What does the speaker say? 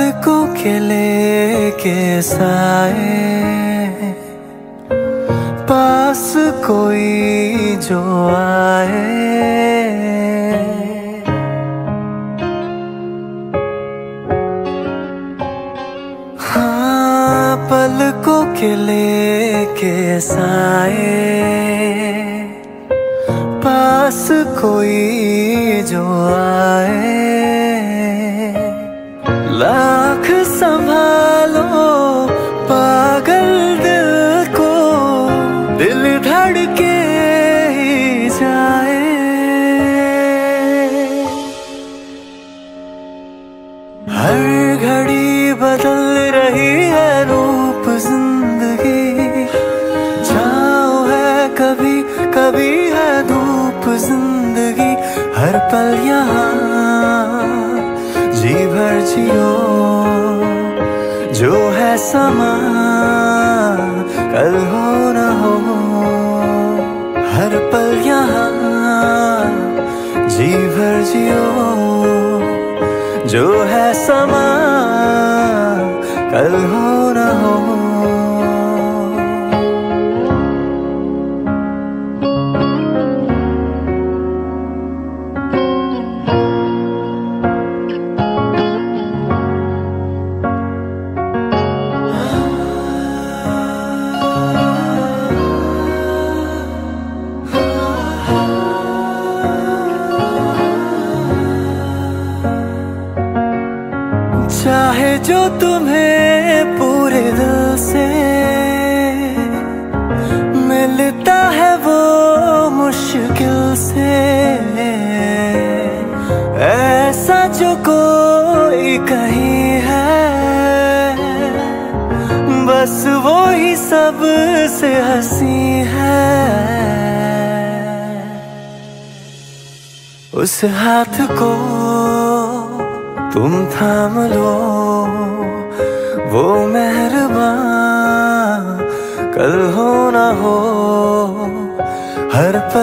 पलकों के लेके साए, पास कोई जो आए। हाँ, पलकों के लेके साए, पास कोई जो आए। लाख संभालो पागल दिल को, दिल धड़के ही जाए। हर घड़ी बदल रही है रूप जिंदगी, छाँव है कभी कभी है धूप जिंदगी। हर पल यहाँ जी भर जियो, जो है समा कल हो न हो। हर पल यहाँ जी भर जियो, जो है समा कल हो न हो। चाहे जो तुम्हें पूरे दिल से मिलता है वो मुश्किल से, ऐसा जो कोई कहीं है, बस वो ही सबसे हंसी है। उस हाथ को तुम थाम लो, वो मेहरबान कल हो ना हो। हर पल